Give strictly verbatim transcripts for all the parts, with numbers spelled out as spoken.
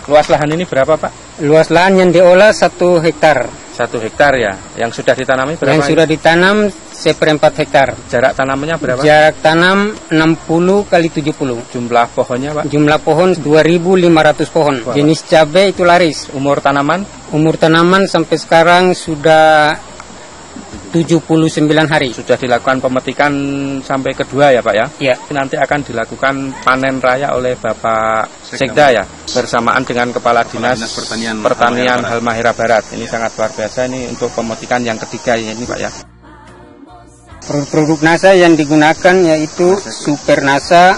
Luas lahan ini berapa, Pak? Luas lahan yang diolah satu hektar. Satu hektar ya. Yang sudah ditanami berapa? Yang ini? sudah ditanam seperempat hektar. Jarak tanamannya berapa? Jarak tanam enam puluh kali tujuh puluh. Jumlah pohonnya, Pak? Jumlah pohon dua ribu lima ratus pohon. Wow. Jenis cabai itu laris. Umur tanaman? Umur tanaman sampai sekarang sudah tujuh puluh sembilan hari. Sudah dilakukan pemetikan sampai kedua ya, Pak ya? Iya. Nanti akan dilakukan panen raya oleh Bapak Sekda ya, bersamaan dengan Kepala Dinas Pertanian, Pertanian Halmahera Barat. Ini sangat luar biasa ini untuk pemetikan yang ketiga ini, Pak ya. Produk-produk NASA yang digunakan yaitu Super NASA,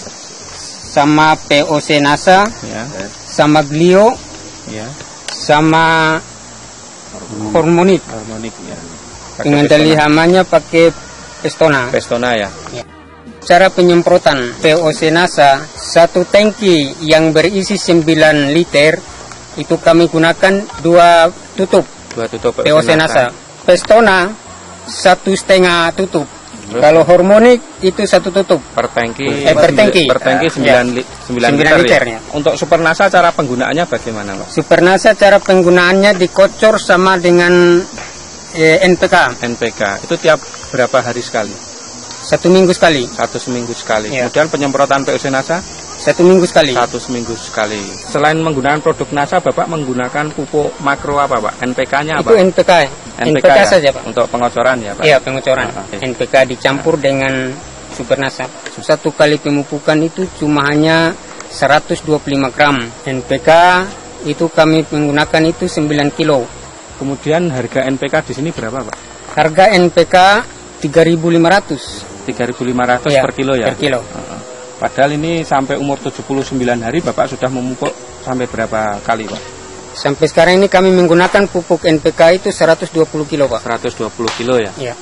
sama P O C NASA, ya. Sama Glio, ya. Sama Hormonik. Hormonik ya. Pengendali hamanya pakai Pestona. Pestona ya. Ya. Cara penyemprotan P O C NASA, satu tangki yang berisi sembilan liter itu kami gunakan dua tutup. Dua tutup P O C NASA. Pestona satu setengah tutup. Terus? Kalau Hormonik itu satu tutup. Per tangki. Eh, per tangki. Per tangki sembilan ya. li, sembilan liter, liter ya. Untuk Super NASA cara penggunaannya bagaimana, Pak? Super NASA cara penggunaannya dikocor sama dengan Eh, N P K. N P K itu tiap berapa hari sekali? Satu minggu sekali. Satu seminggu sekali. Ya. Kemudian penyemprotan P O C NASA? Satu minggu sekali. Satu seminggu sekali. Selain menggunakan produk NASA, Bapak menggunakan pupuk makro apa, Pak? N P K-nya apa? Itu N P K. N P K, N P K ya? Saja, Pak. Untuk pengocoran ya, Pak? Iya, pengocoran. Ah, okay. N P K dicampur dengan Super NASA. Satu kali pemupukan itu cuma hanya seratus dua puluh lima gram. N P K itu kami menggunakan itu sembilan kilo. Kemudian harga N P K di sini berapa, Pak? Harga N P K tiga ribu lima ratus. tiga ribu lima ratus ya, per kilo ya? Per kilo. Padahal ini sampai umur tujuh puluh sembilan hari Bapak sudah memupuk sampai berapa kali, Pak? Sampai sekarang ini kami menggunakan pupuk N P K itu seratus dua puluh kilo, Pak. seratus dua puluh kilo ya? Iya.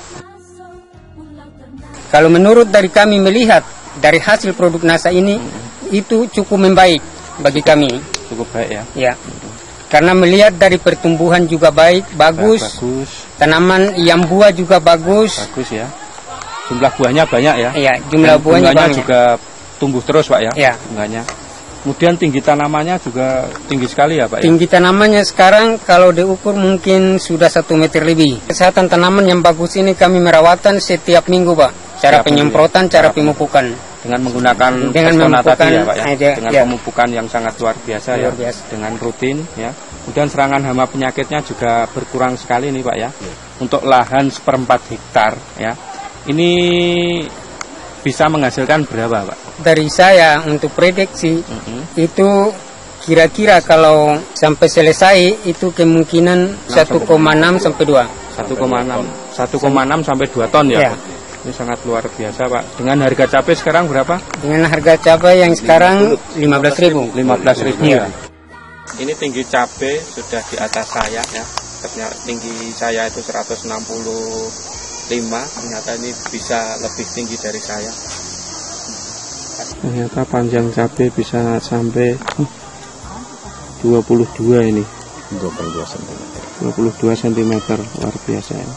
Kalau menurut dari kami melihat dari hasil produk NASA ini, hmm. itu cukup membaik bagi kami. Cukup baik ya? Iya. Karena melihat dari pertumbuhan juga baik, bagus. Bagus. Tanaman yang buah juga bagus. Bagus ya. Jumlah buahnya banyak ya. Iya, jumlah dan buahnya banyak. juga tumbuh terus, Pak ya. Iya. Bunganya. Kemudian tinggi tanamannya juga tinggi sekali ya, Pak. Tinggi ya? tanamannya sekarang kalau diukur mungkin sudah satu meter lebih. Kesehatan tanaman yang bagus ini kami merawatan setiap minggu, Pak. Cara setiap penyemprotan, cara pemupukan. Dengan menggunakan dengan memupukan tadi ya, Pak ya. Aja, dengan ya. pemupukan yang sangat luar biasa luar ya. Biasa. Dengan rutin ya. Kemudian serangan hama penyakitnya juga berkurang sekali nih, Pak ya. ya. Untuk lahan seperempat hektar ya. Ini bisa menghasilkan berapa, Pak? Dari saya untuk prediksi mm-hmm. itu kira-kira kalau sampai selesai itu kemungkinan satu koma enam sampai dua. satu koma enam. satu koma enam sampai dua ton ya, ya. Pak? Ini sangat luar biasa, Pak. Dengan harga cabai sekarang berapa? Dengan harga cabai yang sekarang lima belas ribu. lima belas ribu ya. Ini tinggi cabai sudah di atas saya ya. Ternyata tinggi saya itu seratus enam puluh lima. Ternyata ini bisa lebih tinggi dari saya. Ternyata panjang cabai bisa sampai dua puluh dua ini. dua puluh dua sentimeter. dua puluh dua sentimeter, luar biasa ya.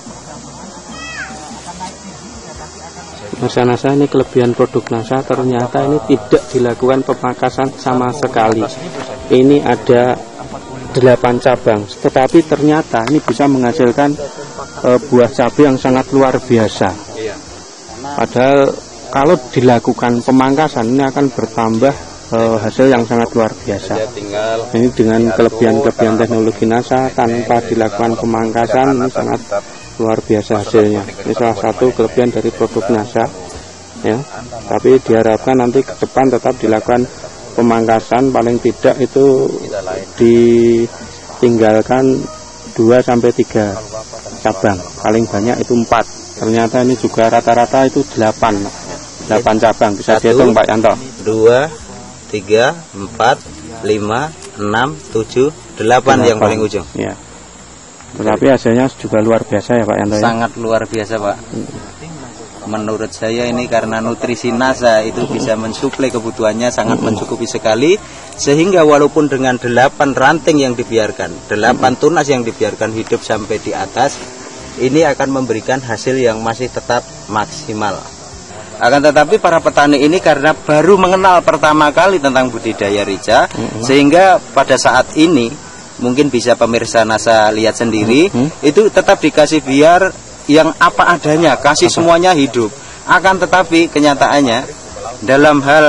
Masa NASA ini kelebihan produk NASA ternyata ini tidak dilakukan pemangkasan sama sekali. Ini ada delapan cabang, tetapi ternyata ini bisa menghasilkan e, buah cabai yang sangat luar biasa. Padahal kalau dilakukan pemangkasan ini akan bertambah e, hasil yang sangat luar biasa. Ini dengan kelebihan-kelebihan teknologi NASA tanpa dilakukan pemangkasan ini sangat luar biasa hasilnya. Ini salah satu kelebihan dari produk NASA ya. Tapi diharapkan nanti ke depan tetap dilakukan pemangkasan, paling tidak itu ditinggalkan dua sampai tiga cabang, paling banyak itu empat. Ternyata ini juga rata-rata itu delapan delapan cabang, bisa dihitung Pak Yanto. dua, tiga, empat, lima, enam, tujuh, delapan yang paling ujung ya. Tetapi hasilnya juga luar biasa ya Pak Yanto ya? Sangat luar biasa, Pak. Menurut saya ini karena nutrisi NASA itu bisa mensuplai kebutuhannya sangat mencukupi sekali, sehingga walaupun dengan delapan ranting yang dibiarkan, delapan tunas yang dibiarkan hidup sampai di atas, ini akan memberikan hasil yang masih tetap maksimal. Akan tetapi para petani ini karena baru mengenal pertama kali tentang budidaya rica, mm-hmm. sehingga pada saat ini mungkin bisa pemirsa NASA lihat sendiri, mm-hmm. itu tetap dikasih biar yang apa adanya, kasih apa? Semuanya hidup. Akan tetapi kenyataannya dalam hal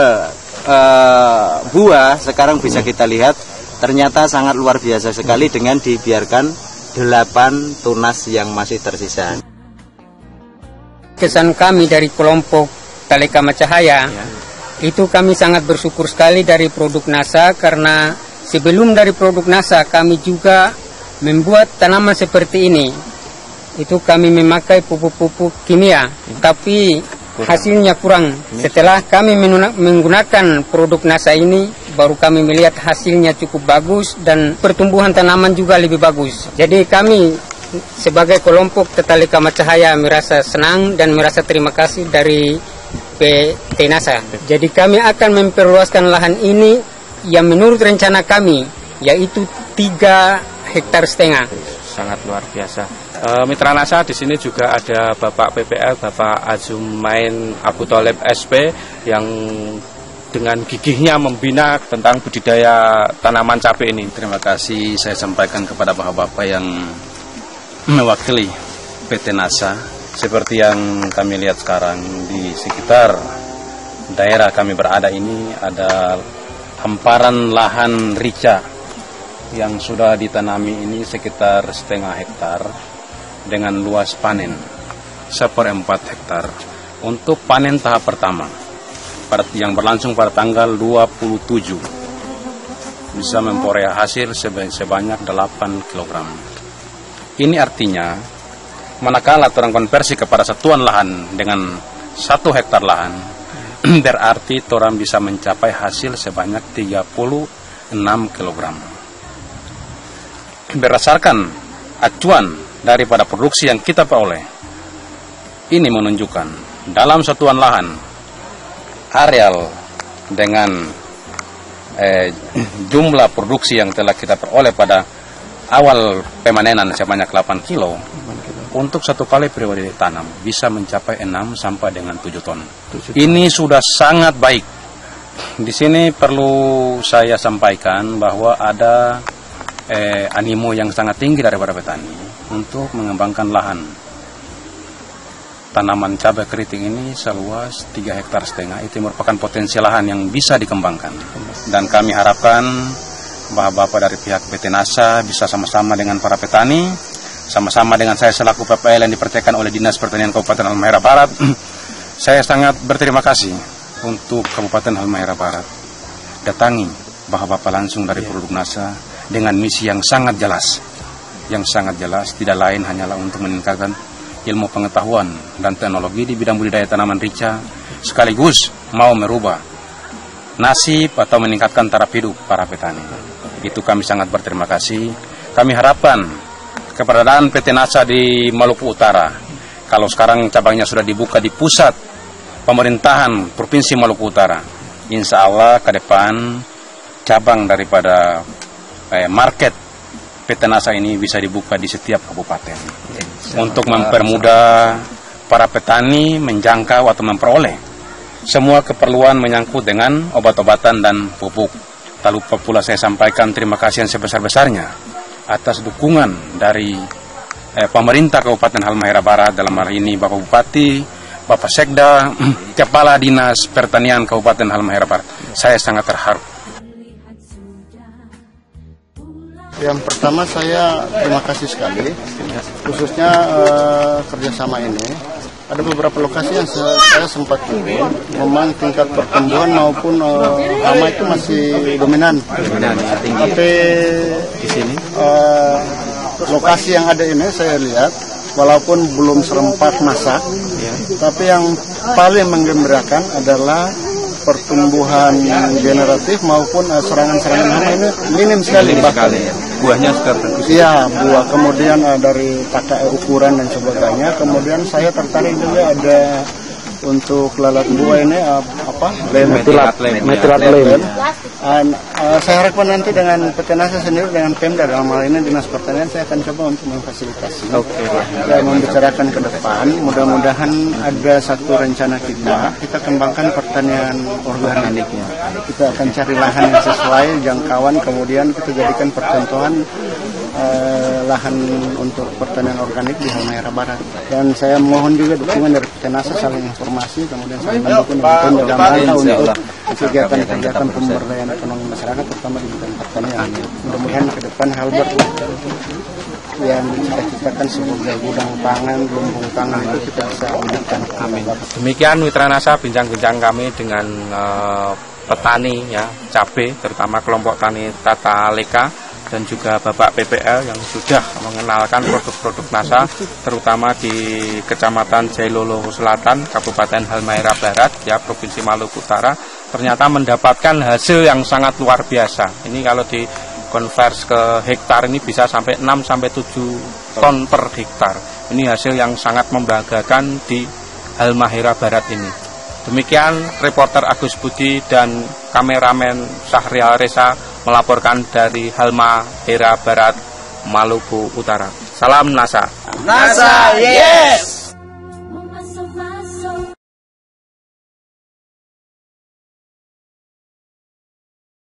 uh, buah sekarang bisa kita lihat ternyata sangat luar biasa sekali dengan dibiarkan delapan tunas yang masih tersisa. Kesan kami dari kelompok Thalekama Cahaya, ya. Itu kami sangat bersyukur sekali dari produk NASA, karena sebelum dari produk NASA kami juga membuat tanaman seperti ini. Itu kami memakai pupuk-pupuk kimia, ya. Tapi kurang. Hasilnya kurang. Ya. Setelah kami menggunakan produk NASA ini, baru kami melihat hasilnya cukup bagus dan pertumbuhan tanaman juga lebih bagus. Jadi kami sebagai kelompok Thalekama Cahaya merasa senang dan merasa terima kasih dari P T NASA. Jadi kami akan memperluaskan lahan ini yang menurut rencana kami yaitu tiga hektar setengah. Sangat luar biasa. E, Mitra NASA di sini juga ada Bapak P P L, Bapak Azumain Abu Tholib S P yang dengan gigihnya membina tentang budidaya tanaman cabai ini. Terima kasih saya sampaikan kepada bapak-bapak yang mewakili P T NASA. Seperti yang kami lihat sekarang di sekitar daerah kami berada ini ada hamparan lahan rica yang sudah ditanami ini sekitar setengah hektar dengan luas panen seperempat hektar untuk panen tahap pertama yang berlangsung pada tanggal dua puluh tujuh bisa memperoleh hasil sebanyak delapan kilogram. Ini artinya manakala orang konversi kepada satuan lahan dengan satu hektar lahan, berarti orang bisa mencapai hasil sebanyak tiga puluh enam kilogram. Berdasarkan acuan daripada produksi yang kita peroleh, ini menunjukkan dalam satuan lahan, areal dengan eh, jumlah produksi yang telah kita peroleh pada awal pemanenan sebanyak delapan kilo, untuk satu kali periode tanam bisa mencapai enam sampai dengan tujuh ton. Ini sudah sangat baik. Di sini perlu saya sampaikan bahwa ada eh, animo yang sangat tinggi dari para petani untuk mengembangkan lahan. Tanaman cabai keriting ini seluas tiga hektar setengah, itu merupakan potensi lahan yang bisa dikembangkan. Dan kami harapkan bapak-bapak dari pihak P T NASA bisa sama-sama dengan para petani, sama-sama dengan saya selaku P P L yang dipercayakan oleh Dinas Pertanian Kabupaten Halmahera Barat. Saya sangat berterima kasih untuk Kabupaten Halmahera Barat. Datangi bapak-bapak langsung dari produk NASA dengan misi yang sangat jelas. Yang sangat jelas tidak lain hanyalah untuk meningkatkan ilmu pengetahuan dan teknologi di bidang budidaya tanaman rica, sekaligus mau merubah nasib atau meningkatkan taraf hidup para petani. Itu kami sangat berterima kasih. Kami harapkan keberadaan P T NASA di Maluku Utara, kalau sekarang cabangnya sudah dibuka di pusat pemerintahan Provinsi Maluku Utara, insya Allah ke depan cabang daripada eh, market P T NASA ini bisa dibuka di setiap kabupaten untuk mempermudah para petani menjangkau atau memperoleh semua keperluan menyangkut dengan obat-obatan dan pupuk. Tak lupa pula saya sampaikan terima kasih yang sebesar-besarnya atas dukungan dari eh, pemerintah Kabupaten Halmahera Barat, dalam hal ini Bapak Bupati, Bapak Sekda, Kepala Dinas Pertanian Kabupaten Halmahera Barat. Saya sangat terharu. Yang pertama saya terima kasih sekali, khususnya eh, kerjasama ini. Ada beberapa lokasi yang saya sempat kunjungi, memang tingkat pertumbuhan maupun uh, hama itu masih dominan. Dominan tinggi. Tapi di sini uh, lokasi yang ada ini saya lihat, walaupun belum serempak masak, ya, tapi yang paling menggembirakan adalah pertumbuhan generatif maupun uh, serangan-serangan hama ini minim sekali. Minim sekali ya. Buahnya sudah bagus. Iya, buah. Kemudian uh, dari tata ukuran dan sebagainya. Kemudian saya tertarik juga ada Untuk lalat buah ini uh, apa? Metilat lem. Metilat lem. Dan, uh, saya harapkan nanti dengan P T Nasa sendiri dengan Pemda dalam hal ini Dinas Pertanian saya akan coba untuk memfasilitasi. Oke. Okay. Dan membicarakan ke depan. Mudah-mudahan ada satu rencana kita. Kita kembangkan pertanian organiknya. Kita akan cari lahan yang sesuai jangkauan. Kemudian kita jadikan percontohan uh, lahan untuk pertanian organik di Halmahera Barat. Dan saya mohon juga dukungan dari P T Nasa saling informasi, kemudian saya mendukung Pemda dalam rangka untuk kegiatan-kegiatan pemberdayaan ekonomi masyarakat terutama di bidang pertanian. Mudah-mudahan ke depan Halbert yang dicita-citakan sebagai gudang pangan, lumbung pangan itu kita bisa wujudkan. Amin. Demikian Mitra Nasa bincang-bincang kami dengan uh, petani ya cabai, terutama kelompok tani Tata Leka dan juga Bapak P P L yang sudah mengenalkan produk-produk Nasa terutama di Kecamatan Jailolo Selatan, Kabupaten Halmahera Barat ya Provinsi Maluku Utara, ternyata mendapatkan hasil yang sangat luar biasa. Ini kalau di konvers ke hektar ini bisa sampai enam sampai tujuh ton per hektar. Ini hasil yang sangat membanggakan di Halmahera Barat ini. Demikian reporter Agus Budi dan kameramen Syahrial Reza melaporkan dari Halmahera Barat, Maluku Utara. Salam Nasa. Nasa, yes!